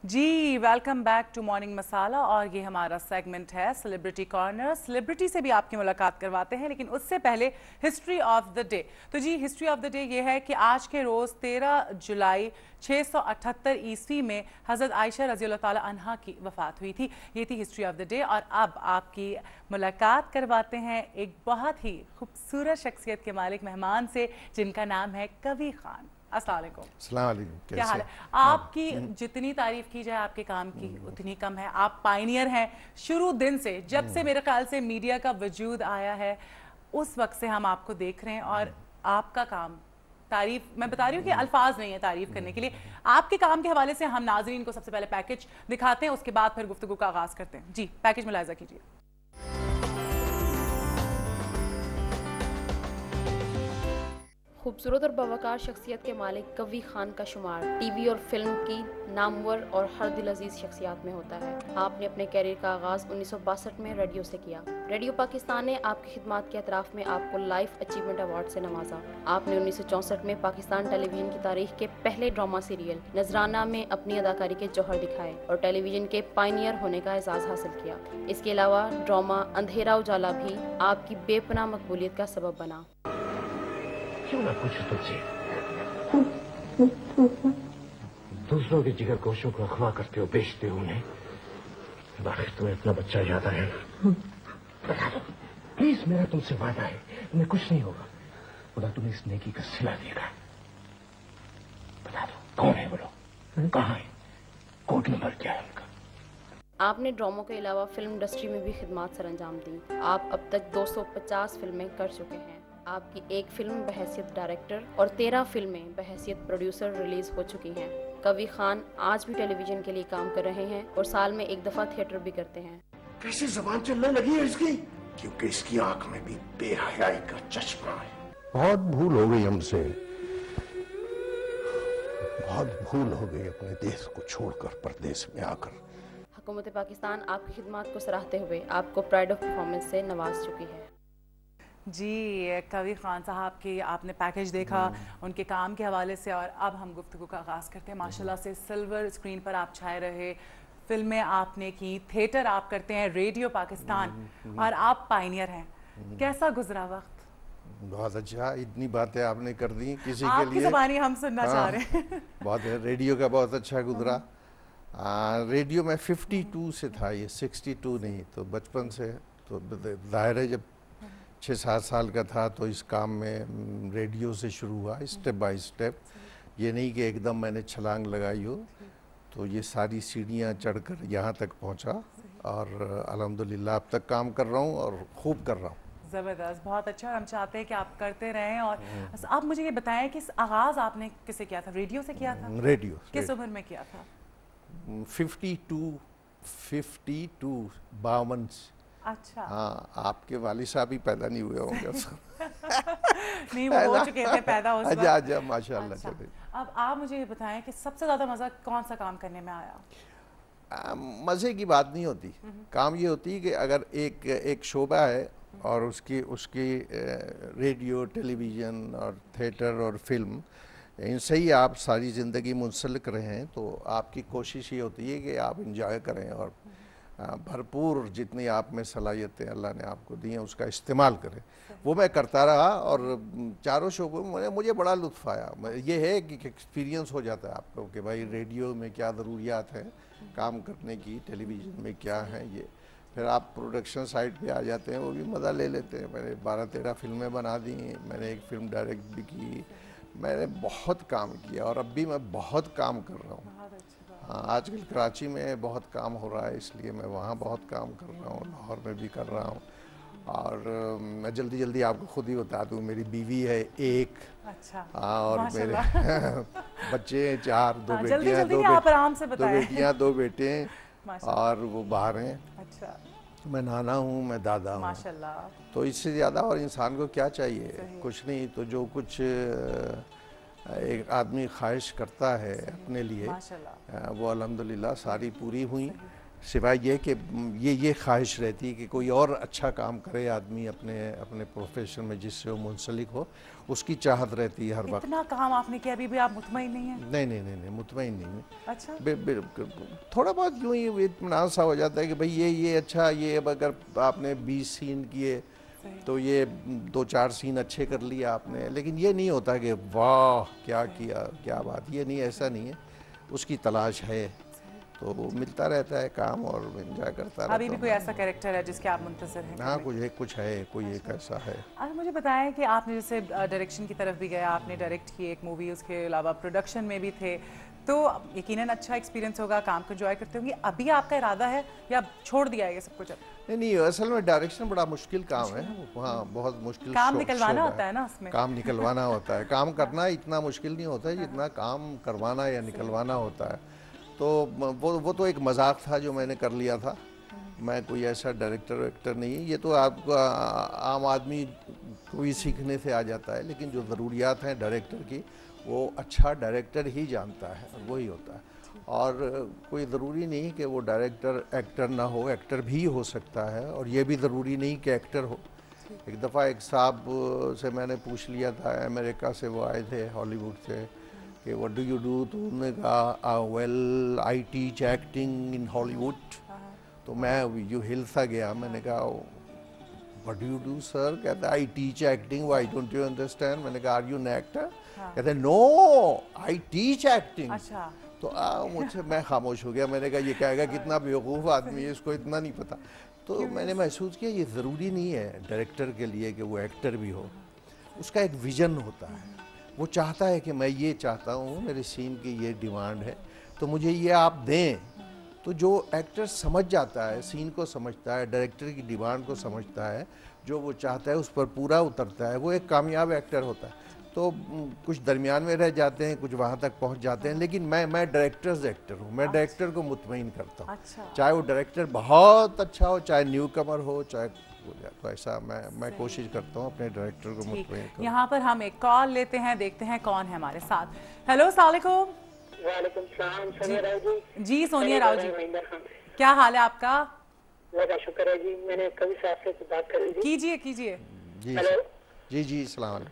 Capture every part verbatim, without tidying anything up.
Ji welcome back to morning Masala और ये हमारा सेगमेंट है सेलिब्रिटी कॉर्नर। सेलिब्रिटी से भी आपकी मुलाकात करवाते हैं, लेकिन उससे पहले हिस्ट्री ऑफ द डे। तो जी हिस्ट्री ऑफ द डे ये है कि आज के रोज़ तेरह जुलाई छः सौ अठहत्तर ईस्वी में हज़रत आयशा रज़ी अल्लाह ताला अन्हा की वफ़ात हुई थी। ये थी हिस्ट्री ऑफ द डे। और अब आपकी मुलाकात करवाते हैं एक बहुत ही खूबसूरत शख्सियत के मालिक मेहमान से, जिनका नाम है कवी खान। अस्सलाम वालेकुम। अस्सलाम वालेकुम। क्या हाल है आपकी? जितनी तारीफ की जाए आपके काम की उतनी कम है। आप पायनियर हैं शुरू दिन से, जब से मेरे ख्याल से मीडिया का वजूद आया है उस वक्त से हम आपको देख रहे हैं। और आपका काम तारीफ, मैं बता रही हूँ कि अल्फाज नहीं है तारीफ करने के लिए। आपके काम के हवाले से हम नाजरीन को सबसे पहले पैकेज दिखाते हैं, उसके बाद फिर गुफ्तगू का आगाज करते हैं। जी पैकेज मुलाहिजा कीजिए। खूबसूरत और बावकार शख्सियत के मालिक कवी खान का शुमार टीवी और फिल्म की नामवर और हर दिल अजीज शख्सियात में होता है। आपने अपने कैरियर का आगाज़ उन्नीस सौ बासठ में रेडियो से किया। रेडियो पाकिस्तान ने आपकी खिदमत के अतराफ़ में आपको लाइफ अचीवमेंट अवार्ड से नवाजा। आपने उन्नीस सौ चौंसठ में पाकिस्तान टेलीविज़न की तारीख के पहले ड्रामा सीरियल नजराना में अपनी अदाकारी के जौहर दिखाए और टेलीविज़न के पायनियर होने का एजाज़ हासिल किया। इसके अलावा ड्रामा अंधेरा उजाला भी आपकी बेपनाह मकबूलियत का सबब बना। क्यों ना पूछो तुझसे, दूसरों के जिगर गोशों को अगवा करते हो, बेचते हो उन्हें, आखिर तुम्हें अपना बच्चा याद आया? बता दो प्लीज, मेरा तुमसे वादा है, तुम्हें कुछ नहीं होगा। खुदा तुम्हें इस नेकी का सिला देगा। बता दो कौन है वो लोग, कहाँ है, कोड नंबर क्या है उनका? आपने ड्रामों के अलावा फिल्म इंडस्ट्री में भी खिदमत सर अंजाम दी। आप अब तक दो सौ पचास फिल्में कर चुके हैं। आपकी एक फिल्म बहैसियत डायरेक्टर और तेरह फिल्में बहैसियत प्रोड्यूसर रिलीज हो चुकी हैं। कवी खान आज भी टेलीविजन के लिए काम कर रहे हैं और साल में एक दफा थिएटर भी करते हैं। कैसी जबान चलने लगी है इसकी? क्योंकि इसकी आंख में भी बेहयाई का चश्मा है। बहुत भूल हो गई हमसे, बहुत भूल हो गई अपने देश को छोड़कर परदेश में आकर। हुकूमत पाकिस्तान आपकी खिदमत को सराहते हुए आपको प्राइड ऑफ परफॉर्मेंस से नवाज चुकी है। जी कवी खान साहब की आपने पैकेज देखा उनके काम के हवाले से, और अब हम गुफ्तगू का आगाज़ करते हैं। माशाल्लाह से सिल्वर स्क्रीन पर आप छाए रहे, फिल्में आपने की, थिएटर आप करते हैं, रेडियो पाकिस्तान, और आप पायनियर हैं। कैसा गुजरा वक्त? बहुत अच्छा, इतनी बातें आपने कर दी किसी के आपकी लिए, ज़बानी हम सुनना हाँ, चाह रहे हैं। बहुत है। रेडियो का बहुत अच्छा गुजरा। आ, रेडियो में बावन से था, ये बासठ नहीं, तो बचपन से तो जाहिर है जब छः सात साल का था तो इस काम में रेडियो से शुरू हुआ, स्टेप बाय स्टेप। ये नहीं कि एकदम मैंने छलांग लगाई हो, तो ये सारी सीढ़ियाँ चढ़कर यहाँ तक पहुँचा और अल्हम्दुलिल्लाह अब तक काम कर रहा हूँ और खूब कर रहा हूँ। ज़बरदस्त, बहुत अच्छा। हम चाहते हैं कि आप करते रहें। और आप मुझे ये बताएं कि आगाज़ आपने किससे किया था? रेडियो से किया था? रेडियो किस उम्र में किया था? फिफ्टी टू फिफ्टी टू बावन। अच्छा, हाँ, आपके वालिद साहब ही पैदा नहीं हुए होंगे। नहीं वो हो चुके थे पैदा उस वक्त। अच्छा अच्छा, माशाल्लाह। अच्छा, चले, अब आप मुझे ये बताएं कि सबसे ज़्यादा मज़ा कौन सा काम करने में आया? आ, मज़े की बात नहीं होती, काम ये होती है कि अगर एक एक शोबा है और उसकी उसकी रेडियो, टेलीविज़न और थिएटर और फिल्म, इनसे ही आप सारी ज़िंदगी मुंसलिक रहे हैं, तो आपकी कोशिश ये होती है कि आप इंजॉय करें और भरपूर जितनी आप में सलाहियतें अल्लाह ने आपको दी हैं उसका इस्तेमाल करें। वो मैं करता रहा और चारों शोबों में मुझे बड़ा लुत्फ़ आया। ये है कि एक्सपीरियंस हो जाता है आपको कि भाई रेडियो में क्या ज़रूरियात हैं काम करने की, टेलीविज़न में क्या है ये। फिर आप प्रोडक्शन साइड पे आ जाते हैं, वो भी मज़ा ले लेते हैं। मैंने बारह तेरह फिल्में बना दी, मैंने एक फ़िल्म डायरेक्ट भी की, मैंने बहुत काम किया और अब भी मैं बहुत काम कर रहा हूँ। हाँ, आजकल कराची में बहुत काम हो रहा है, इसलिए मैं वहाँ बहुत काम कर रहा हूँ, लाहौर में भी कर रहा हूँ। और मैं जल्दी जल्दी आपको खुद ही बता दूँ, मेरी बीवी है एक। अच्छा, हाँ, और मेरे बच्चे हैं चार, दो बेटियाँ, दो दो बेटियाँ दो बेटे हैं और वो बाहर हैं। अच्छा, मैं नाना हूँ, मैं दादा हूँ, माशाल्लाह। तो इससे ज़्यादा और इंसान को क्या चाहिए? कुछ नहीं, तो जो कुछ एक आदमी ख्वाहिश करता है अपने लिए, वो अल्हम्दुलिल्लाह सारी पूरी हुई। सिवाय ये कि ये ये ख्वाहिश रहती है कि कोई और अच्छा काम करे आदमी अपने अपने प्रोफेशन में जिससे वो मुंसलिक हो, उसकी चाहत रहती है हर वक्त। इतना काम आपने किया, अभी भी आप मुतमईन नहीं हैं? नहीं नहीं नहीं नहीं मुतमईन नहीं है। अच्छा। बे, बे, थोड़ा बहुत यूँ ही इत्मीनान सा हो जाता है कि भाई ये ये अच्छा, ये अब अगर आपने बीस सीन किए तो ये दो चार सीन अच्छे कर लिए आपने, लेकिन ये नहीं होता कि वाह क्या किया, क्या बात, ये नहीं, ऐसा नहीं है। उसकी तलाश है तो वो मिलता रहता है काम और एंजॉय करता रहता। अभी भी कोई ऐसा कैरेक्टर है जिसके आप मुंतज़िर हैं? हाँ, कुछ है, कुछ है, कोई एक ऐसा है। अच्छा, मुझे बताएं कि आपने जैसे डायरेक्शन की तरफ भी गया, आपने डायरेक्ट की एक मूवी, उसके अलावा प्रोडक्शन में भी थे, तो यकीनन अच्छा एक्सपीरियंस होगा, काम को एंजॉय करते होंगे। अभी आपका इरादा है या छोड़ दिया है ये सब कुछ? नहीं नहीं, असल में डायरेक्शन बड़ा मुश्किल काम है। हाँ, बहुत मुश्किल काम निकलवाना होता है ना उसमें। काम निकलवाना होता है। काम करना इतना मुश्किल नहीं होता है जितना काम करवाना या निकलवाना होता है। तो वो वो तो एक मजाक था जो मैंने कर लिया था। मैं कोई ऐसा डायरेक्टर एक्टर नहीं, ये तो आपका आम आदमी को भी सीखने से आ जाता है, लेकिन जो ज़रूरियात हैं डायरेक्टर की वो अच्छा डायरेक्टर ही जानता है, वही होता है। और कोई ज़रूरी नहीं कि वो डायरेक्टर एक्टर ना हो, एक्टर भी हो सकता है, और ये भी ज़रूरी नहीं कि एक्टर हो। एक दफ़ा एक साहब से मैंने पूछ लिया था, अमेरिका से वो आए थे, हॉलीवुड से, कि व्हाट डू यू डू, तो उन्होंने कहा well I teach acting in Hollywood. तो मैं यू हिल सा गया, मैंने कहा what do you do sir? कहता I teach acting, why don't you understand? मैंने कहा आर यू एन एक्टर? कहते नो आई टीच एक्टिंग। अच्छा। तो आ, मुझसे मैं खामोश हो गया। मैंने कहा ये कहेगा कितना बेवकूफ़ आदमी है, इसको इतना नहीं पता। तो मैंने महसूस किया ये ज़रूरी नहीं है डायरेक्टर के लिए कि वो एक्टर भी हो। उसका एक विज़न होता है, वो चाहता है कि मैं ये चाहता हूँ, मेरे सीन की ये डिमांड है, तो मुझे ये आप दें। तो जो एक्टर समझ जाता है, सीन को समझता है, डायरेक्टर की डिमांड को समझता है, जो वो चाहता है उस पर पूरा उतरता है, वो एक कामयाब एक्टर होता है। तो कुछ दरमियान में रह जाते हैं, कुछ वहाँ तक पहुँच जाते हैं, लेकिन मैं मैं डायरेक्टर्स एक्टर हूँ। मैं डायरेक्टर को मुतमईन करता हूँ। अच्छा। चाहे वो डायरेक्टर बहुत अच्छा हो, चाहे न्यू कमर हो, चाहे तो ऐसा मैं मैं कोशिश करता हूँ अपने डायरेक्टर को मुतमईन करूँ। यहाँ पर हम एक कॉल लेते हैं, देखते हैं कौन है हमारे साथ। हेलो, अस्सलाम वालेकुम। वालेकुम सलाम, सोनिया राव जी। जी सोनिया राव जी, क्या हाल है आपका? बहुत शुक्र है जी। मैंने कवि साहब से बात करी थी। कीजिए कीजिए। जी हेलो। जी जी, अस्सलाम वालेकुम।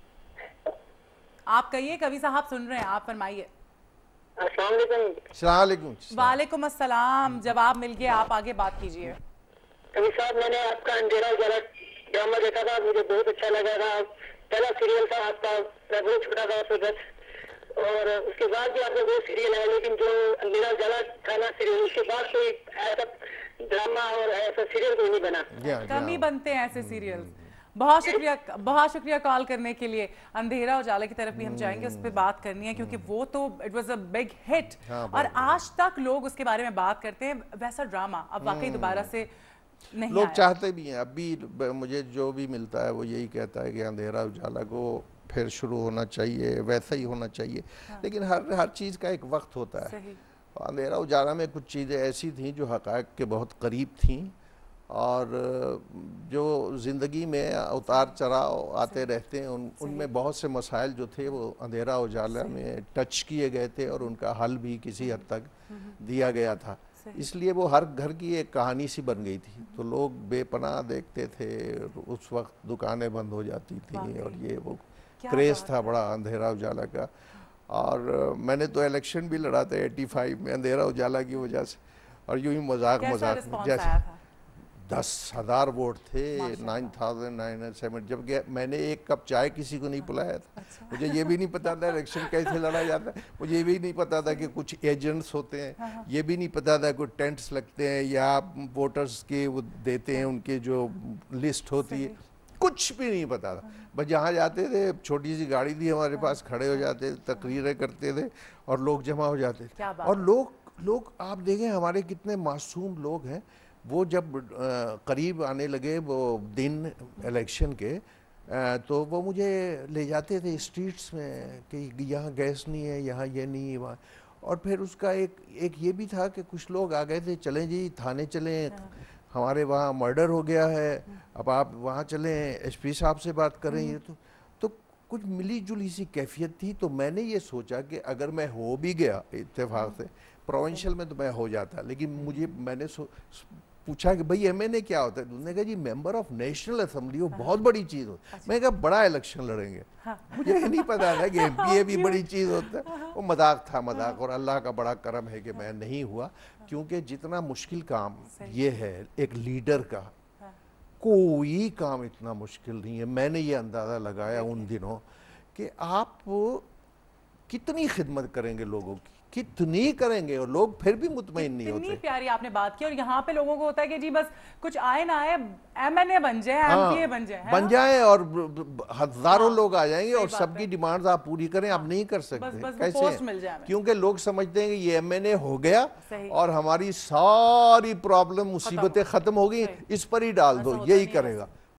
आप कहिए, कवि साहब सुन रहे हैं, आप फरमाइए। अस्सलाम वालेकुम। अस्सलाम वालेकुम। वालेकुम अस्सलाम, जवाब मिल गया, आप आगे बात कीजिए। कवि साहब, मैंने आपका अंधेरा उजाला ड्रामा देखा था, मुझे बहुत अच्छा लगा था। पहला सीरियल था आपका, मैं बहुत छोटा था उस वक्त, और उसके बाद भी आपने बहुत सीरियल है, लेकिन जो अंधेरा उजाला था ना सीरियल, उसके बाद कोई ऐसा ड्रामा और ऐसा सीरियल कोई नहीं बना। कम ही बनते हैं ऐसे सीरियल्स। बहुत शुक्रिया, बहुत शुक्रिया कॉल करने के लिए। अंधेरा उजाला की तरफ भी हम जाएंगे, उस पर बात करनी है, क्योंकि वो तो it was a big hit, और आज तक लोग उसके बारे में बात करते हैं। वैसा ड्रामा अब वाकई दोबारा से नहीं लोग आया। चाहते भी हैं। अभी मुझे जो भी मिलता है वो यही कहता है कि अंधेरा उजाला को फिर शुरू होना चाहिए, वैसा ही होना चाहिए। हाँ। लेकिन हर हर चीज़ का एक वक्त होता है। सही। अंधेरा उजाला में कुछ चीज़ें ऐसी थीं जो हक़ाइक़ के बहुत करीब थीं, और जो ज़िंदगी में उतार चढ़ाव आते रहते हैं, उन उनमें बहुत से मसाइल जो थे वो अंधेरा उजाला में टच किए गए थे, और उनका हल भी किसी हद तक दिया गया था। इसलिए वो हर घर की एक कहानी सी बन गई थी। तो लोग बेपनाह देखते थे, उस वक्त दुकानें बंद हो जाती थी, और ये वो क्रेज़ था बड़ा अंधेरा उजाला का। और मैंने तो इलेक्शन भी लड़ा था एटी फाइव में अंधेरा उजाला की वजह से, और यूँ ही मजाक मजाक में जैसे दस हज़ार वोट थे, nine thousand nine hundred seven. जब गया मैंने एक कप चाय किसी को नहीं पिलाया था। अच्छा। मुझे ये भी नहीं पता था इलेक्शन कैसे लड़ा जाता है, मुझे ये भी नहीं पता था कि कुछ एजेंट्स होते हैं, हाँ। ये भी नहीं पता था कुछ टेंट्स लगते हैं या वोटर्स के वो देते हैं, उनके जो लिस्ट होती है, कुछ भी नहीं पता था। बस जहाँ जाते थे, छोटी सी गाड़ी थी हमारे पास, खड़े हो जाते, तकरीरें करते थे, और लोग जमा हो जाते थे। और लोग लोग आप देखें हमारे कितने मासूम लोग हैं। वो जब करीब आने लगे वो दिन इलेक्शन के, तो वो मुझे ले जाते थे स्ट्रीट्स में कि यहाँ गैस नहीं है, यहाँ ये नहीं है, वहाँ। और फिर उसका एक एक ये भी था कि कुछ लोग आ गए थे, चलें जी थाने चलें, हमारे वहाँ मर्डर हो गया है, अब आप वहाँ चलें, एसपी साहब से बात करें। ये तो तो कुछ मिली जुली सी कैफियत थी। तो मैंने ये सोचा कि अगर मैं हो भी गया इत्तेफाक से, प्रोविंशियल में तो मैं हो जाता, लेकिन मुझे मैंने पूछा कि भाई एम एन ए क्या होता है, उन्होंने कहा जी मेंबर ऑफ नेशनल असेंबली, वो बहुत बड़ी चीज़ होती है। मैं कहा बड़ा इलेक्शन लड़ेंगे, मुझे ये नहीं पता था कि एम पी ए भी बड़ी चीज़ होता है। वो मजाक था, मजाक, और अल्लाह का बड़ा करम है कि मैं नहीं हुआ, क्योंकि जितना मुश्किल काम ये है एक लीडर का, कोई काम इतना मुश्किल नहीं है। मैंने ये अंदाज़ा लगाया उन दिनों कि आप कितनी खिदमत करेंगे लोगों की, कितनी करेंगे, और लोग फिर भी मुतमईन नहीं होते। कितनी प्यारी आपने बात की। और यहाँ पे लोगों को होता है कि जी बस कुछ आए ना आए, एम एन ए बन जाए, एम पी ए बन जाए, बन जाए और हजारों लोग आ जाएंगे और सबकी डिमांड्स आप पूरी करें। आप नहीं कर सकते, बस, बस कैसे? पोस्ट मिल जाए, क्योंकि लोग समझते हैं कि ये एम एन ए हो गया और हमारी सारी प्रॉब्लम मुसीबतें खत्म हो गई, इस पर ही डाल दो, यही करेगा।